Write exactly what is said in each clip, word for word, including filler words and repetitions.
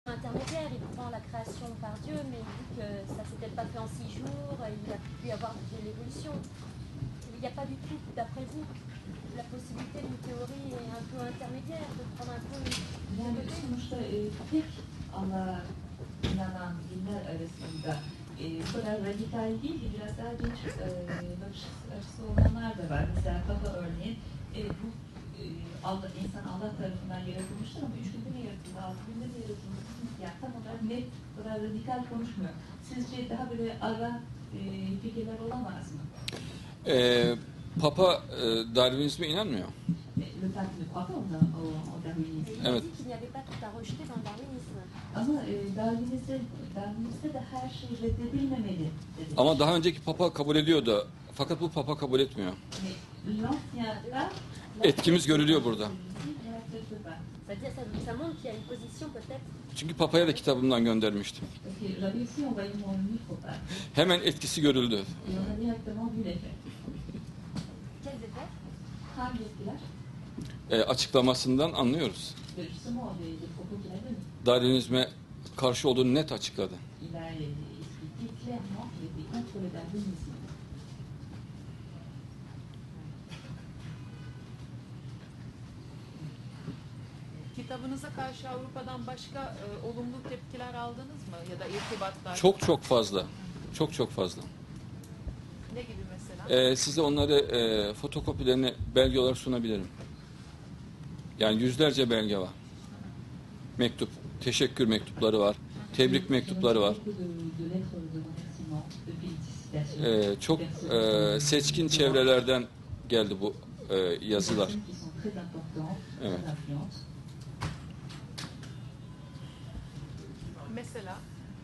intermédiaire, il prend la création par Dieu, mais vu que ça s'est peut-être pas fait en six jours, il a pu y avoir de l'évolution. Il n'y a pas du tout, d'après vous, la possibilité d'une théorie un peu intermédiaire, de prendre un peu... Yani sonuçta e, tek Allah'a inanan dinler arasında e, bu kadar radikal değil de biraz daha geniş e, bakış açısı olanlar da var. Mesela Papa örneğin e, bu e, Allah, insan Allah tarafından yaratılmıştır ama üç günde mi yaratıldı, altı günde mi yaratıldı? Yani tam olarak net, bu kadar radikal konuşmuyor. Sizce daha böyle ara e, fikirler olamaz mı? Ee, Papa e, Darwinizme inanmıyor. Le pape ne croit pas au, au, au darwinisme. Il a dit qu'il n'y avait pas tout à rejeter dans le darwinisme. Ama e, Darwinizde, Darwinizde de her şey reddedilmemeli dedi. Ama daha önceki Papa kabul ediyordu. Fakat bu Papa kabul etmiyor. Etkimiz görülüyor burada. C'est-à-dire ça, ça montre qu'il y a une position peut-être. Çünkü Papa'ya da kitabımdan göndermiştim. Hemen etkisi görüldü. Quels effets? Hangi etkiler? E, açıklamasından anlıyoruz. Darwinizme karşı olduğunu net açıkladı. Kitabınıza karşı Avrupa'dan başka e, olumlu tepkiler aldınız mı? Ya da irtibatlar? Çok çok fazla. Çok çok fazla. Ne gibi mesela? E, size onları e, fotokopilerini belge olarak sunabilirim. Yani yüzlerce belge var. Mektup, teşekkür mektupları var. Tebrik mektupları var. Ee, çok e, seçkin çevrelerden geldi bu e, yazılar. Evet. Mesela?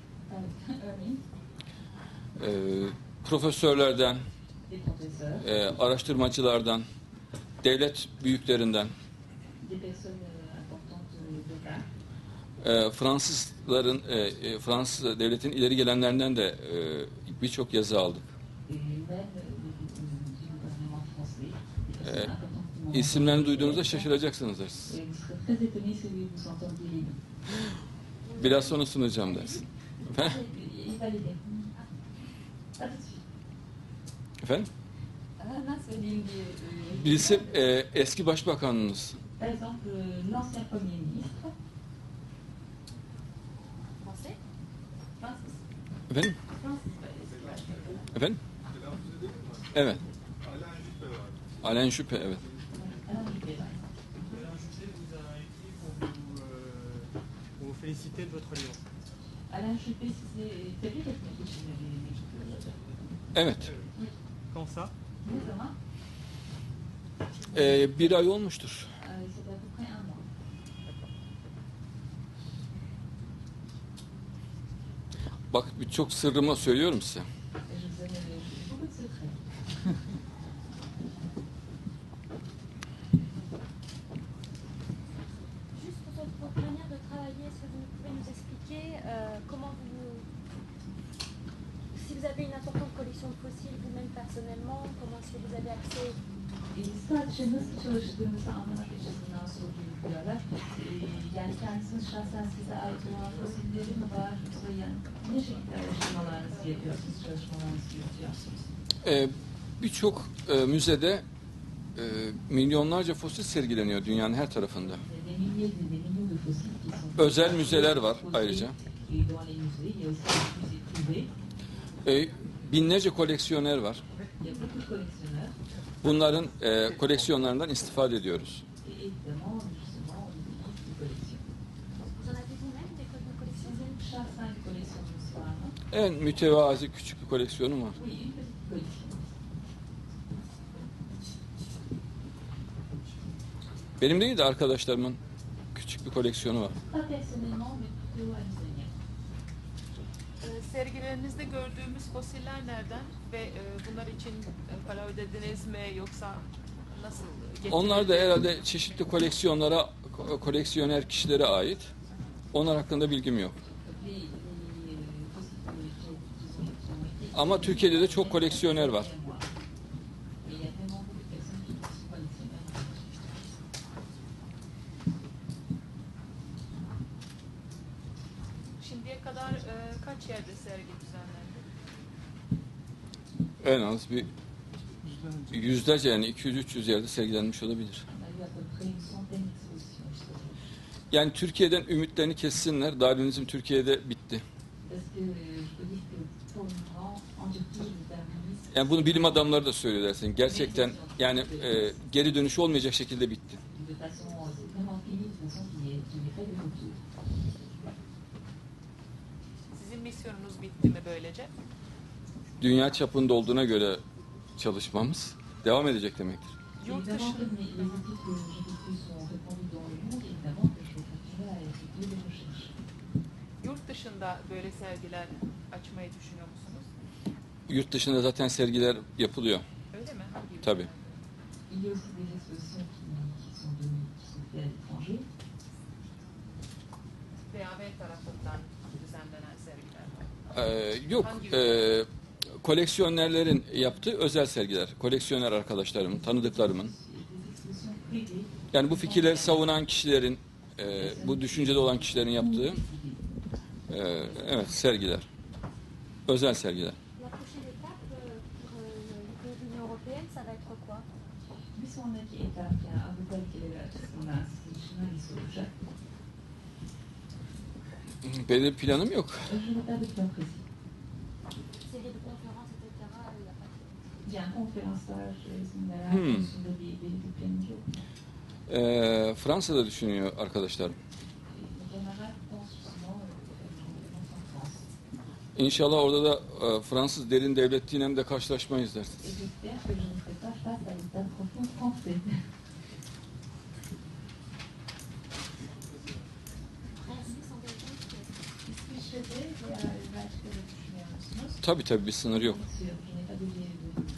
Ee, profesörlerden, e, araştırmacılardan, devlet büyüklerinden, e, Fransızların, e, Fransız devletin ileri gelenlerinden de e, birçok yazı aldık. E, isimlerini duyduğunuzda şaşıracaksınız dersin. Biraz sonra sunacağım dersin. Efendim? Efendim? Birisi e, eski başbakanınız. Efendim? Efendim? Evet. Alain Juppé, evet. Féliciter de votre livre. Alain Juppé sizi tebrik etmek için bir mektup yolladı. Evet. Quand ça? Ne zaman? Ee, bir ay olmuştur. Bak birçok sırrımı söylüyorum size. Juste pour votre manière de travailler, est-ce que vous pouvez nous expliquer euh, comment vous, si vous avez une importante collection de fossiles vous-même personnellement, comment est-ce que vous avez accès? Sadece nasıl çalıştığınızı anlamak açısından soruyorlar. Yani kendisiniz şahsen size ait olan fosilleri mi var? Yoksa yani ne şekilde araştırmalarınızı yapıyorsunuz, çalışmalarınızı yürütüyorsunuz? Ee, Birçok e, müzede e, milyonlarca fosil sergileniyor dünyanın her tarafında. Özel müzeler var ayrıca. E, binlerce koleksiyoner var. Bunların e, koleksiyonlarından istifade ediyoruz. En mütevazi küçük bir koleksiyonum var. Benim değil de arkadaşlarımın küçük bir koleksiyonu var. Sergilerinizde gördüğümüz fosiller nereden ve e, bunlar için e, para ödediniz mi yoksa nasıl getirildi? Onlar da herhalde çeşitli koleksiyonlara, koleksiyoner kişilere ait. Onlar hakkında bilgim yok. Ama Türkiye'de de çok koleksiyoner var. Şimdiye kadar e, kaç yerde sergi düzenlendi? En az bir yüzlerce, yani iki yüz üç yüz yerde sergilenmiş olabilir. On a eu à peu près une centaine d'expositions historiques. Yani Türkiye'den ümitlerini kessinler. Darwinizm Türkiye'de bitti. Parce que euh, je peux dire que pour le moment, en Turquie, le darwinisme... Yani bunu bilim adamları da söylüyor dersin. Gerçekten yani e, geri dönüşü olmayacak şekilde bitti. De façon, c'est vraiment fini, de façon qui est, qui n'est pas de retour. Sizin misyonunuz bitti mi böylece? Dünya çapında olduğuna göre çalışmamız devam edecek demektir. Yurt Évidemment, dışında, comme les, les études que j'effectue sont répandues dans le monde, évidemment que je vais continuer à effectuer des recherches. yurt dışında böyle sergiler açmayı düşünüyor musunuz? Yurt dışında zaten sergiler yapılıyor. Öyle mi? Hangi ülkede? Tabii. Il y a aussi des expositions qui, qui sont données, qui sont faites à l'étranger. D A V tarafından düzenlenen sergiler var. Ee, yok. Hangi Ee, koleksiyonerlerin yaptığı özel sergiler. Koleksiyoner arkadaşlarımın, tanıdıklarımın. Des expositions privées. Yani bu fikirleri savunan kişilerin, e, bu düşüncede olan kişilerin yaptığı e, evet sergiler. Özel sergiler. La prochaine étape euh, pour euh, l'Union européenne, ça va être quoi? Bir sonraki etap, yani Avrupa ülkeleri açısından sizin için hangisi olacak? Belirli bir planım yok. Je n'ai pas de plan précis. C'est des conférences, et cetera. Il n'y a pas de... Yani konferanslar, seminerler Hmm. konusunda bir belli bir planımız yok. Ee, Fransa'da düşünüyor arkadaşlarım. Les camarades pensent justement euh, faire une conférence en France. İnşallah orada da e, Fransız derin devletliğiyle de karşılaşmayız der. Et j'espère que je ne serai pas face à l'état profond français. Francis en Belgique, İsviçre'de veya Belçika'da düşünüyor musunuz? Tabii tabii bir sınır yok. Bien sûr, je n'ai pas de lieu de...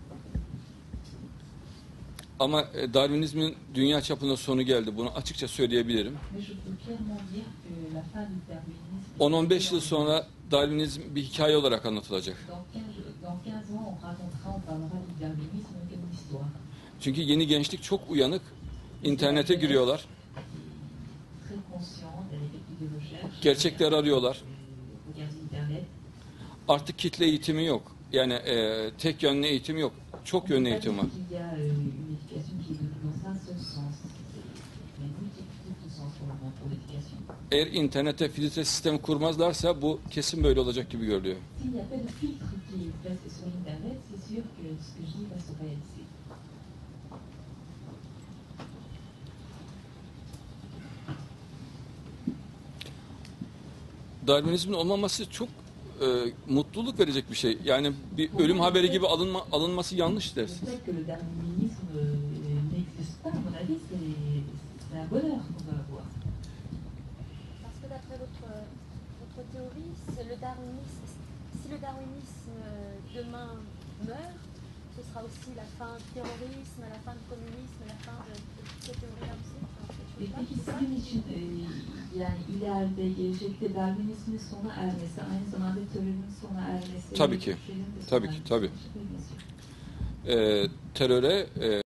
Ama e, Darwinizmin dünya çapında sonu geldi. Bunu açıkça söyleyebilirim. Mais je peux clairement dire que la fin du darwinisme... on on beş yıl sonra Darwinizm bir hikaye olarak anlatılacak. Dans quinze, dans quinze ans, on racontera, on parlera du darwinisme comme une histoire. Çünkü yeni gençlik çok uyanık. İnternete giriyorlar. Très conscient, elle effectue des recherches. Gerçekleri arıyorlar. Regarde internet. Artık kitle eğitimi yok. Yani e, tek yönlü eğitim yok. Çok yönlü eğitim var. Il y a euh, une éducation qui est dans un seul sens. Mais multiplie de sens pour le moment, pour l'éducation. Eğer internete filtre sistemi kurmazlarsa bu kesin böyle olacak gibi görülüyor. S'il n'y a pas de filtre qui est placé sur Internet, c'est sûr que ce que je dis va se réaliser. Darwinizmin olmaması çok e, mutluluk verecek bir şey. Yani bir ölüm haberi gibi alınma, alınması yanlış Le dersiniz. fait que le darwinisme euh, n'existe pas, à mon avis, c'est c'est un bonheur qu'on va avoir. parce que d'après votre, votre théorie, c'est le darwinisme, si le darwinisme euh, demain meurt, ce sera aussi la fin du terrorisme, la fin du communisme, la fin de, de toutes ces théories-là aussi. Enfin, ces Ve choses-là, peki c'est ça? sizin için e, yani ileride, gelecekte darwinizmin sona ermesi, aynı zamanda terörün sona ermesi... Tabii ki. şeylerin de sona Tabii ki, ermesi tabii. için, bien sûr. E, teröre e,